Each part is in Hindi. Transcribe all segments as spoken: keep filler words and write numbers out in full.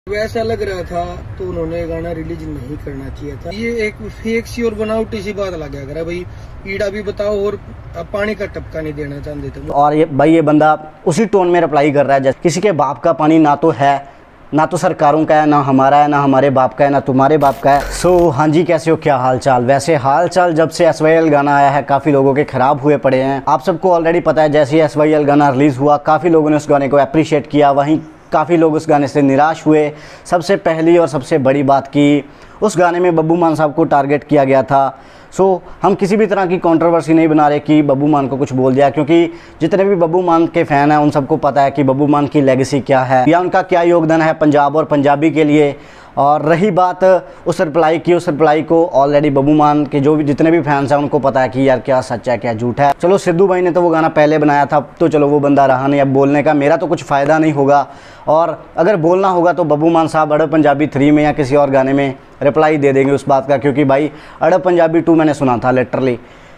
वैसा लग रहा था तो उन्होंने गाना रिलीज नहीं करना चाहिए था। ये एक फेक सी और बनावटी सी बात लग गया भाई, पीड़ा भी बताओ और पानी का टपका नहीं देना चाहते थे। और ये भाई ये बंदा उसी टोन में रिप्लाई कर रहा है जैसे किसी के बाप का पानी ना तो है, ना तो सरकारों का है, ना हमारा है, ना हमारे बाप का है, ना तुम्हारे बाप का है। सो हाँ जी, कैसे हो, क्या हाल चाल। वैसे हाल चाल जब से एस वाई एल गाना आया है काफ़ी लोगों के ख़राब हुए पड़े हैं। आप सबको ऑलरेडी पता है, जैसे ही एस वाई एल गाना रिलीज़ हुआ काफ़ी लोगों ने उस गाने को अप्रिशिएट किया, वहीं काफ़ी लोग उस गाने से निराश हुए। सबसे पहली और सबसे बड़ी बात की उस गाने में बब्बू मान साहब को टारगेट किया गया था। सो so, हम किसी भी तरह की कंट्रोवर्सी नहीं बना रहे कि बब्बू मान को कुछ बोल दिया, क्योंकि जितने भी बब्बू मान के फ़ैन हैं उन सबको पता है कि बब्बू मान की लेगेसी क्या है या उनका क्या योगदान है पंजाब और पंजाबी के लिए। और रही बात उस रिप्लाई की, उस रिप्लाई को ऑलरेडी बब्बू मान के जो भी जितने भी फैंस हैं उनको पता है कि यार क्या सच है क्या झूठ है। चलो सिद्धू भाई ने तो वो गाना पहले बनाया था, तो चलो वो बंदा रहा नहीं, अब बोलने का मेरा तो कुछ फ़ायदा नहीं होगा। और अगर बोलना होगा तो बब्बू मान साहब अड़ब पंजाबी थ्री में या किसी और गाने में रिप्लाई दे देंगे उस बात का, क्योंकि भाई अड़ब पंजाबी टू मैंने सुना था, लिटरली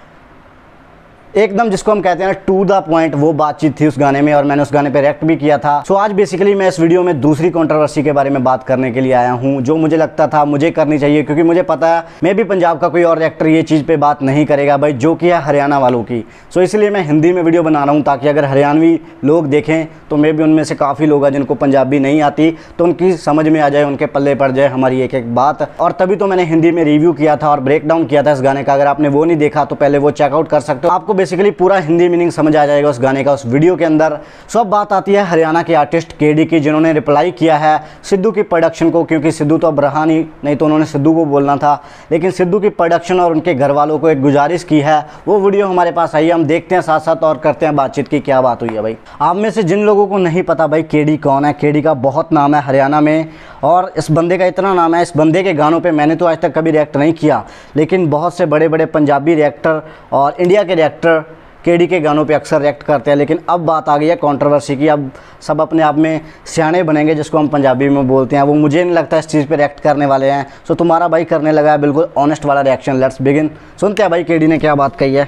एकदम जिसको हम कहते हैं टू द पॉइंट वो बातचीत थी उस गाने में, और मैंने उस गाने पे रिएक्ट भी किया था। सो आज बेसिकली मैं इस वीडियो में दूसरी कंट्रोवर्सी के बारे में बात करने के लिए आया हूं, जो मुझे लगता था मुझे करनी चाहिए, क्योंकि मुझे पता है मैं भी पंजाब का कोई और रिएक्टर ये चीज़ पे बात नहीं करेगा भाई, जो कि है हरियाणा वालों की। सो इसलिए मैं हिंदी में वीडियो बना रहा हूँ, ताकि अगर हरियाणवी लोग देखें तो मे भी उनमें से काफ़ी लोग हैं जिनको पंजाबी नहीं आती, तो उनकी समझ में आ जाए, उनके पल्ले पड़ जाए हमारी एक एक बात। और तभी तो मैंने हिंदी में रिव्यू किया था और ब्रेक डाउन किया था इस गाने का। अगर आपने वो नहीं देखा तो पहले वो चेकआउट कर सकते हो, आपको बेसिकली पूरा हिंदी मीनिंग समझ आ जाएगा उस गाने का उस वीडियो के अंदर। सब बात आती है हरियाणा के आर्टिस्ट केडी की, जिन्होंने रिप्लाई किया है सिद्धू की प्रोडक्शन को, क्योंकि सिद्धू तो अब रहा नहीं, नहीं तो उन्होंने सिद्धू को बोलना था, लेकिन सिद्धू की प्रोडक्शन और उनके घर वालों को एक गुजारिश की है। वो वीडियो हमारे पास आई है, हम देखते हैं साथ साथ और करते हैं बातचीत की क्या बात हुई है। भाई आप में से जिन लोगों को नहीं पता भाई केडी कौन है, केडी का बहुत नाम है हरियाणा में, और इस बंदे का इतना नाम है, इस बंदे के गानों पे मैंने तो आज तक कभी रिएक्ट नहीं किया, लेकिन बहुत से बड़े बड़े पंजाबी रिएक्टर और इंडिया के रिएक्टर केडी के गानों पे अक्सर रिएक्ट करते हैं। लेकिन अब बात आ गई है कंट्रोवर्सी की, अब सब अपने आप में सियाने बनेंगे, जिसको हम पंजाबी में बोलते हैं। वो मुझे नहीं लगता इस चीज़ पे रिएक्ट करने वाले हैं। सो तुम्हारा भाई करने लगा है बिल्कुल ऑनेस्ट वाला रिएक्शन। Let's begin. सुनते हैं भाई केडी ने क्या बात कही है।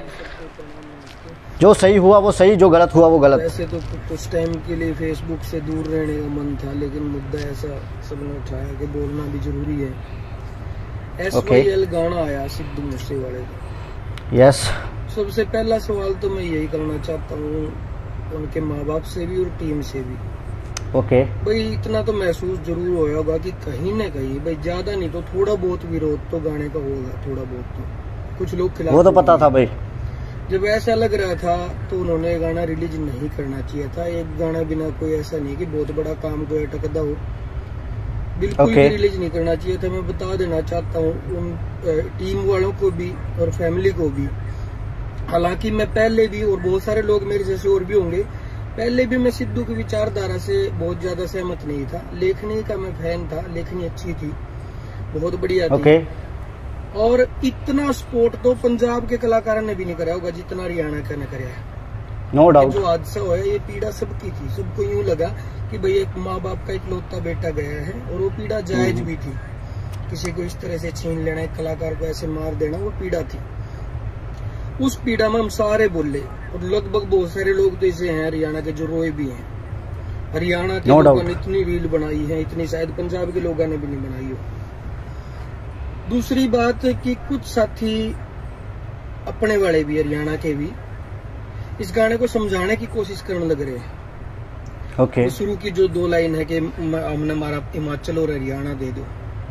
जो सही हुआ वो सही, जो गलत हुआ वो गलत। वैसे तो कुछ टाइम के लिए फेसबुक से दूर रहने का मन था, लेकिन मुद्दा ऐसा सबने उठाया कि बोलना भी जरूरी है। एस वाई एल गाना आया सिद्धू मूसेवाले का। यस, सबसे पहला सवाल तो मैं यही करना चाहता हूँ उनके माँ बाप से भी और टीम से भी। ओके भाई इतना तो महसूस जरूर होया होगा कि कहीं न कहीं भाई ज्यादा नहीं तो थोड़ा बहुत विरोध तो गाने का होगा, थोड़ा बहुत तो कुछ लोग खिलाफ। वो तो पता था भाई। जब ऐसा लग रहा था तो उन्होंने गाना रिलीज नहीं करना चाहिए था। एक गाना बिना कोई ऐसा नहीं कि बहुत बड़ा काम कोई अटकदा हो, बिल्कुल okay. भी रिलीज नहीं करना चाहिए था। मैं बता देना चाहता हूँ उन टीम वालों को भी और फैमिली को भी। हालांकि मैं पहले भी, और बहुत सारे लोग मेरे जैसे और भी होंगे, पहले भी मैं सिद्धू की विचारधारा से बहुत ज्यादा सहमत नहीं था। लेखनी का मैं फैन था, लेखनी अच्छी थी, बहुत बढ़िया थी okay. और इतना सपोर्ट तो पंजाब के कलाकारों ने भी नहीं कराया होगा जितना हरियाणा का ने कराया है। No doubt. जो हादसा हुआ ये पीड़ा सबकी थी, सबको यूं लगा कि भाई एक माँ बाप का इकलौता बेटा गया है, और वो पीड़ा जायज भी थी। किसी को इस तरह से छीन लेना, एक कलाकार को ऐसे मार देना, वो पीड़ा थी। उस पीड़ा में हम सारे बोले, और लगभग बहुत सारे लोग तो ऐसे हैं हरियाणा के जो रोए भी हैं। हरियाणा के लोगों ने इतनी रील बनाई है, इतनी शायद पंजाब के लोगों ने भी नहीं बनाई हो। दूसरी बात कि कुछ साथी अपने वाले भी हरियाणा के भी इस गाने को समझाने की कोशिश करने लग रहे हैं। Okay okay. शुरू की जो दो लाइन है कि हमने हमारा हिमाचल और हरियाणा दे दो,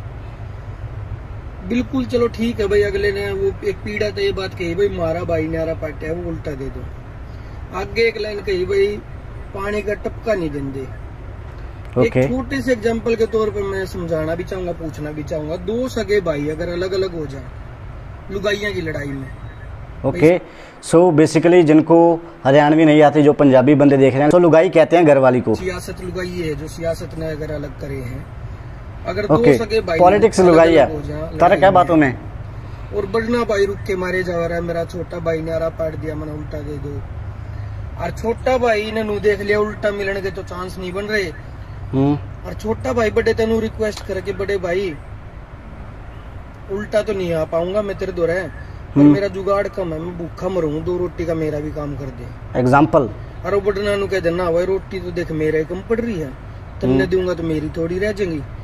बिल्कुल चलो ठीक है भाई। अगले ने वो एक पीड़ा तो ये बात कही भाई मारा भाई नारा पाटा है वो उल्टा दे दो। आगे एक लाइन कही भाई पानी का टपका नहीं देंगे। okay. एक छोटे से एग्जांपल के तौर पर मैं समझाना भी चाहूंगा, पूछना भी चाहूंगा। दो सगे भाई अगर अलग अलग हो जाए लुगाइयां की लड़ाई में, ओके सो बेसिकली जिनको हरियाणवी नहीं आती, जो पंजाबी बंदे देख रहे हैं, तो लुगाई कहते हैं घर वाली को। सियासत लुगाई है जो सियासत ने अगर अलग करे हैं, अगर okay. दो सगे भाई पॉलिटिक्स लुगाई है तारा क्या बातों में, और बड़ना भाई रुक के मारे जा रहा है, मेरा छोटा भाई नारा पाट दिया मैंने उल्टा दे दो, और छोटा भाई ने नू देख लिया उल्टा मिलने के तो चांस नहीं बन रहे, और छोटा भाई बड़े तेनू रिक्वेस्ट करके बड़े भाई उल्टा तो नहीं आ पाऊंगा मैं तेरे दो रहे, पर मेरा जुगाड़ कम है, मैं भूखा मरूं, दो रोटी का मेरा भी काम कर दे। एग्जाम्पल और बड़ना नू कह देना भाई रोटी तो देख मेरे कम पड़ रही है, तुमने दूंगा तो मेरी थोड़ी रह जाएगी,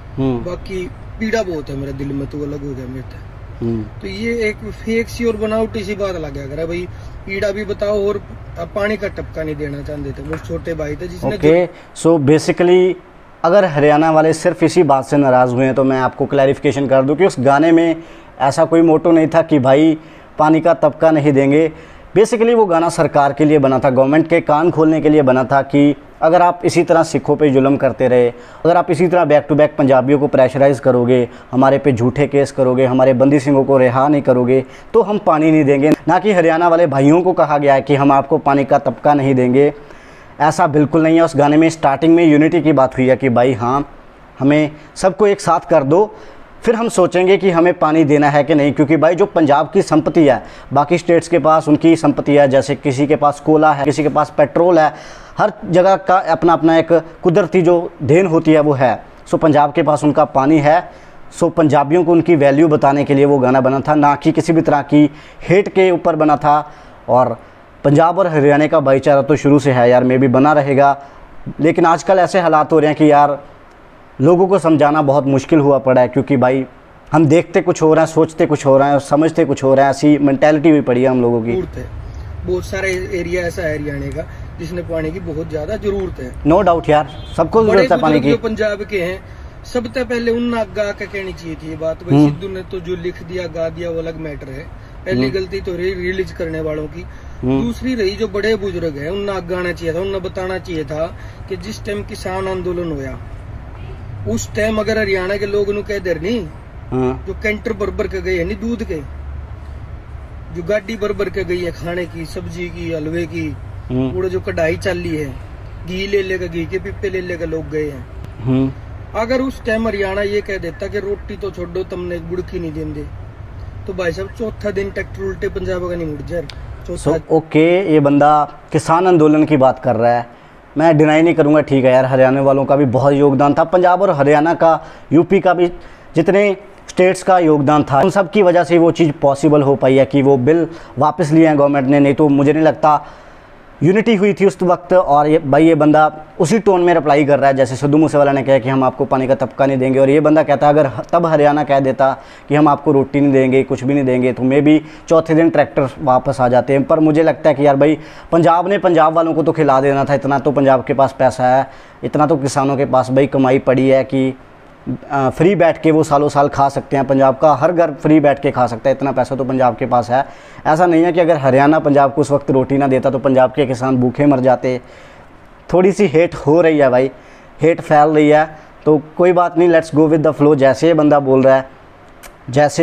बाकी पीड़ा बहुत है मेरे दिल में, तो अलग हो गया मेरे से। तो ये एक फेक सी और बनावटी सी बात लग गया भाई, पीड़ा भी बताओ और पानी का टपका नहीं देना चाहते थे। मुझे छोटे भाई थे जिसने ओके सो बेसिकली अगर हरियाणा वाले सिर्फ इसी बात से नाराज़ हुए हैं तो मैं आपको क्लैरिफिकेशन कर दूं कि उस गाने में ऐसा कोई मोटो नहीं था कि भाई पानी का तबका नहीं देंगे। बेसिकली वो गाना सरकार के लिए बना था, गवर्नमेंट के कान खोलने के लिए बना था कि अगर आप इसी तरह सिखों पे जुल्म करते रहे, अगर आप इसी तरह बैक टू बैक पंजाबियों को प्रेशराइज़ करोगे, हमारे पे झूठे केस करोगे, हमारे बंदी सिंहों को रिहा नहीं करोगे तो हम पानी नहीं देंगे। ना कि हरियाणा वाले भाइयों को कहा गया है कि हम आपको पानी का तबका नहीं देंगे, ऐसा बिल्कुल नहीं है। उस गाने में स्टार्टिंग में यूनिटी की बात हुई है कि भाई हाँ हमें सबको एक साथ कर दो, फिर हम सोचेंगे कि हमें पानी देना है कि नहीं। क्योंकि भाई जो पंजाब की संपत्ति है, बाकी स्टेट्स के पास उनकी संपत्ति है, जैसे किसी के पास कोला है, किसी के पास पेट्रोल है, हर जगह का अपना अपना एक कुदरती जो देन होती है वो है। सो पंजाब के पास उनका पानी है। सो पंजाबियों को उनकी वैल्यू बताने के लिए वो गाना बना था, ना कि किसी भी तरह की हेट के ऊपर बना था। और पंजाब और हरियाणा का भाईचारा तो शुरू से है यार, में भी बना रहेगा। लेकिन आजकल ऐसे हालात हो रहे हैं कि यार लोगों को समझाना बहुत मुश्किल हुआ पड़ा है, क्योंकि भाई हम देखते कुछ हो रहा है, सोचते कुछ हो रहा है और समझते कुछ हो रहा है। ऐसी मेंटालिटी हुई पड़ी है हम लोगों की। बहुत सारे एरिया ऐसा है हरियाणा का जिसने पानी की बहुत ज्यादा जरूरत है। नो डाउट यार, सबको जरूरत है पानी की। पंजाब के हैं, सबसे पहले उन गा के कहनी चाहिए थी ये बात। भाई सिद्धू ने तो जो लिख दिया गा दिया वो अलग मैटर है, पहली गलती तो रही रिलीज करने वालों की। दूसरी रही जो बड़े बुजुर्ग है उन्हें आगे आना चाहिए था, उन्हें बताना चाहिए था कि जिस टाइम किसान आंदोलन होया उस टाइम अगर हरियाणा के लोग कह दे नहीं, जो कैंटर भर भर के गए है नहीं दूध के, जो गाड़ी भर भर के गई है खाने की, सब्जी की, हलवे की, पूरा जो कढ़ाई चल रही है, घी ले लेकर घी के पिप्पे ले लेकर लोग गए हैं। अगर उस टाइम हरियाणा ये कह देता कि रोटी तो छोड़ो तुमने एक बुड़की नहीं देंगे, तो भाई साहब चौथा दिन ट्रैक्टर उल्टे पंजाब का नहीं मुड़ जाए। सो ओके ये बंदा किसान आंदोलन की बात कर रहा है, मैं डिनाई नहीं करूंगा, ठीक है यार हरियाणा वालों का भी बहुत योगदान था, पंजाब और हरियाणा का, यूपी का भी, जितने स्टेट्स का योगदान था, उन सब की वजह से वो चीज़ पॉसिबल हो पाई है कि वो बिल वापस लिए हैं गवर्नमेंट ने। नहीं तो मुझे नहीं लगता यूनिटी हुई थी उस वक्त। और ये भाई ये बंदा उसी टोन में रिप्लाई कर रहा है जैसे सिद्धू मूसेवाला ने कहा कि हम आपको पानी का तबका नहीं देंगे, और ये बंदा कहता है अगर तब हरियाणा कह देता कि हम आपको रोटी नहीं देंगे, कुछ भी नहीं देंगे, तो मे भी चौथे दिन ट्रैक्टर वापस आ जाते हैं। पर मुझे लगता है कि यार भाई पंजाब ने पंजाब वालों को तो खिला देना था, इतना तो पंजाब के पास पैसा है, इतना तो किसानों के पास भाई कमाई पड़ी है कि फ्री बैठ के वो सालों साल खा सकते हैं। पंजाब का हर घर फ्री बैठ के खा सकता है, इतना पैसा तो पंजाब के पास है। ऐसा नहीं है कि अगर हरियाणा पंजाब को उस वक्त रोटी ना देता तो पंजाब के किसान भूखे मर जाते। थोड़ी सी हेट हो रही है भाई, हेट फैल रही है, तो कोई बात नहीं, let's go with the flow. जैसे ये बंदा बोल रहा है, जैसे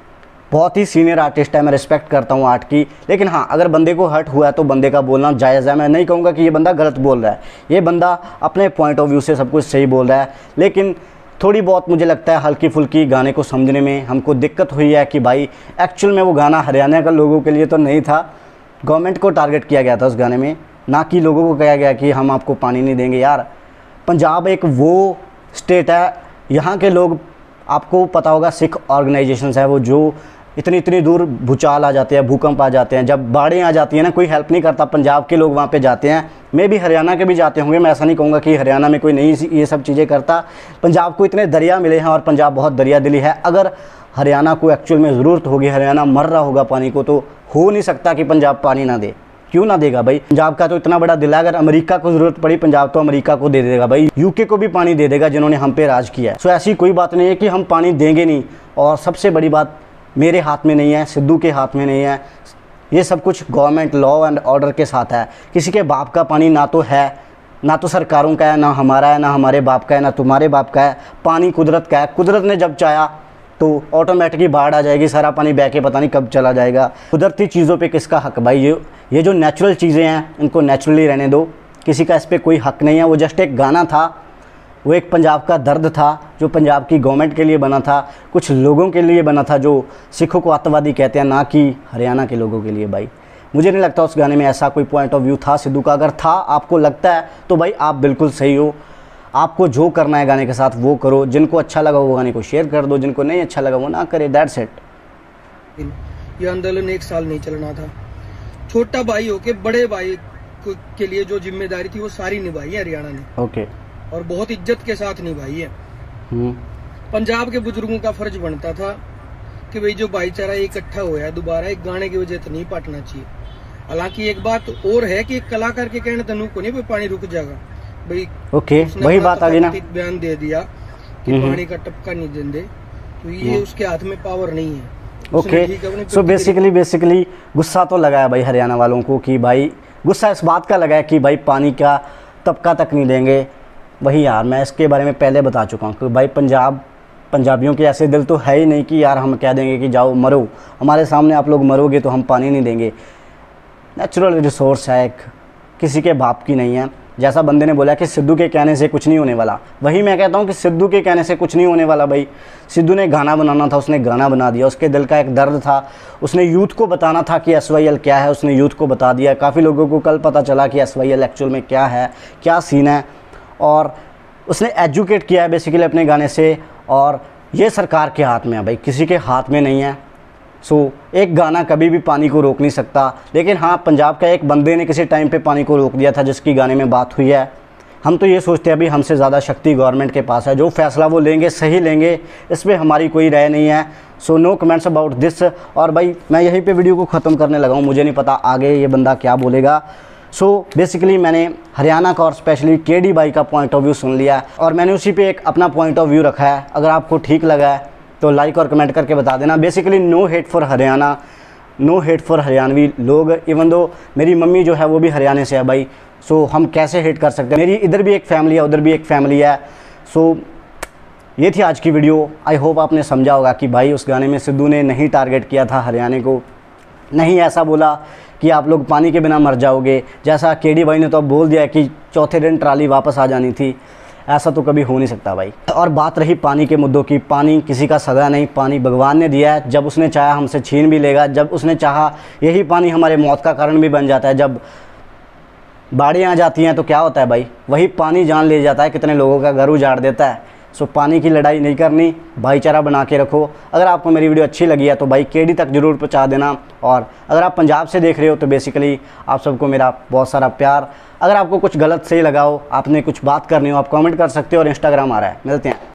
बहुत ही सीनियर आर्टिस्ट है, मैं रिस्पेक्ट करता हूँ आर्ट की, लेकिन हाँ अगर बंदे को हर्ट हुआ है तो बंदे का बोलना जायज़ है। मैं नहीं कहूँगा कि ये बंदा गलत बोल रहा है, ये बंदा अपने पॉइंट ऑफ व्यू से सब कुछ सही बोल रहा है, लेकिन थोड़ी बहुत मुझे लगता है हल्की फुल्की गाने को समझने में हमको दिक्कत हुई है कि भाई एक्चुअल में वो गाना हरियाणा का लोगों के लिए तो नहीं था, गवर्नमेंट को टारगेट किया गया था उस गाने में, ना कि लोगों को कहा गया कि हम आपको पानी नहीं देंगे। यार पंजाब एक वो स्टेट है, यहाँ के लोग, आपको पता होगा सिख ऑर्गेनाइजेशंस है वो, जो इतनी इतनी दूर भूचाल आ जाते हैं, भूकंप आ जाते हैं, जब बाढ़ें आ जाती हैं ना, कोई हेल्प नहीं करता, पंजाब के लोग वहाँ पे जाते हैं। मे भी हरियाणा के भी जाते होंगे, मैं ऐसा नहीं कहूँगा कि हरियाणा में कोई नहीं ये सब चीज़ें करता। पंजाब को इतने दरिया मिले हैं और पंजाब बहुत दरिया दिली है। अगर हरियाणा को एक्चुअल में ज़रूरत होगी, हरियाणा मर रहा होगा पानी को, तो हो नहीं सकता कि पंजाब पानी ना दे। क्यों ना देगा भाई, पंजाब का तो इतना बड़ा दिल है, अगर अमेरिका को ज़रूरत पड़ी पंजाब तो अमेरिका को दे देगा भाई, यूके को भी पानी दे देगा जिन्होंने हम पे राज किया है। सो ऐसी कोई बात नहीं है कि हम पानी देंगे नहीं। और सबसे बड़ी बात मेरे हाथ में नहीं है, सिद्धू के हाथ में नहीं है, ये सब कुछ गवर्नमेंट लॉ एंड ऑर्डर के साथ है। किसी के बाप का पानी ना तो है, ना तो सरकारों का है, ना हमारा है, ना हमारे बाप का है, ना तुम्हारे बाप का है। पानी कुदरत का है, कुदरत ने जब चाहा तो ऑटोमेटिकली बाढ़ आ जाएगी, सारा पानी बह के पता नहीं कब चला जाएगा। कुदरती चीज़ों पे किसका हक भाई, ये ये जो नेचुरल चीज़ें हैं इनको नेचुरली रहने दो, किसी का इस पर कोई हक नहीं है। वो जस्ट एक गाना था, वो एक पंजाब का दर्द था जो पंजाब की गवर्नमेंट के लिए बना था, कुछ लोगों के लिए बना था जो सिखों को आतंकवादी कहते हैं, ना कि हरियाणा के लोगों के लिए। भाई मुझे नहीं लगता उस गाने में ऐसा कोई पॉइंट ऑफ व्यू था सिद्धू का, अगर था आपको लगता है तो भाई आप बिल्कुल सही हो, आपको जो करना है गाने के साथ वो करो, जिनको अच्छा लगा वो गाने को शेयर कर दो, जिनको नहीं अच्छा लगा वो ना करे, दैट्स इट। ये आंदोलन एक साल नहीं चलना था, छोटा भाई होके बड़े भाई के लिए जो जिम्मेदारी थी वो सारी निभाई है हरियाणा ने। ओके। और बहुत इज्जत के साथ निभाई है। पंजाब के बुजुर्गों का फर्ज बनता था कि भाई जो भाईचारा इकट्ठा हुआ है दोबारा एक गाने की वजह तो नहीं पाटना चाहिए। हालांकि एक बात और है कि कलाकार के कहने तनु को नहीं भाई पानी रुक जाएगा भाई। ओके, वही बात आ गई ना, बयान दे दिया कि पानी का टपका नहीं देंगे, तो ये उसके हाथ में पावर नहीं है। ओके, सो बेसिकली बेसिकली गुस्सा तो लगाया भाई हरियाणा वालों को कि भाई गुस्सा इस बात का लगाया कि भाई पानी का तबका तक नहीं देंगे। वही यार मैं इसके बारे में पहले बता चुका हूँ कि भाई पंजाब पंजाबियों के ऐसे दिल तो है ही नहीं कि यार हम कह देंगे कि जाओ मरो, हमारे सामने आप लोग मरोगे तो हम पानी नहीं देंगे। नेचुरल रिसोर्स है, एक किसी के बाप की नहीं है। जैसा बंदे ने बोला कि सिद्धू के कहने से कुछ नहीं होने वाला, वही मैं कहता हूँ कि सिद्धू के कहने से कुछ नहीं होने वाला। भाई सिद्धू ने गाना बनाना था, उसने गाना बना दिया, उसके दिल का एक दर्द था, उसने यूथ को बताना था कि एस वाई एल क्या है, उसने यूथ को बता दिया। काफ़ी लोगों को कल पता चला कि एस वाई एल एक्चुअल में क्या है, क्या सीन है, और उसने एजुकेट किया है बेसिकली अपने गाने से। और ये सरकार के हाथ में है भाई, किसी के हाथ में नहीं है। सो so, एक गाना कभी भी पानी को रोक नहीं सकता, लेकिन हाँ पंजाब का एक बंदे ने किसी टाइम पे पानी को रोक दिया था जिसकी गाने में बात हुई है। हम तो ये सोचते हैं अभी हमसे ज़्यादा शक्ति गवर्नमेंट के पास है, जो फैसला वो लेंगे सही लेंगे, इसमें हमारी कोई राय नहीं है। So no comments about this. और भाई मैं यहीं पे वीडियो को ख़त्म करने लगा हूँ, मुझे नहीं पता आगे ये बंदा क्या बोलेगा। सो so, बेसिकली मैंने हरियाणा का और स्पेशली के डी बाई का पॉइंट ऑफ व्यू सुन लिया है और मैंने उसी पे एक अपना पॉइंट ऑफ व्यू रखा है। अगर आपको ठीक लगा है तो लाइक और कमेंट करके बता देना। Basically no hate for Haryana, no hate for Haryanvi लोग। इवन दो मेरी मम्मी जो है वो भी हरियाणा से है भाई, सो so, हम कैसे हेट कर सकते हैं। मेरी इधर भी एक फैमिली है, उधर भी एक फैमिली है। सो so, ये थी आज की वीडियो। आई होप आपने समझा होगा कि भाई उस गाने में सिद्धू ने नहीं टारगेट किया था हरियाणा को, नहीं ऐसा बोला कि आप लोग पानी के बिना मर जाओगे, जैसा के डी भाई ने तो अब बोल दिया कि चौथे दिन ट्राली वापस आ जानी थी। ऐसा तो कभी हो नहीं सकता भाई। और बात रही पानी के मुद्दों की, पानी किसी का सगा नहीं, पानी भगवान ने दिया है, जब उसने चाहा हमसे छीन भी लेगा, जब उसने चाहा यही पानी हमारे मौत का कारण भी बन जाता है। जब बाढ़ें आ जाती हैं तो क्या होता है भाई, वही पानी जान ले जाता है, कितने लोगों का घर उजाड़ देता है। सो पानी की लड़ाई नहीं करनी, भाईचारा बना के रखो। अगर आपको मेरी वीडियो अच्छी लगी है तो भाई केडी तक जरूर पहुंचा देना। और अगर आप पंजाब से देख रहे हो तो बेसिकली आप सबको मेरा बहुत सारा प्यार। अगर आपको कुछ गलत सही लगा हो, आपने कुछ बात करनी हो, आप कमेंट कर सकते हो और इंस्टाग्राम आ रहा है। मिलते हैं।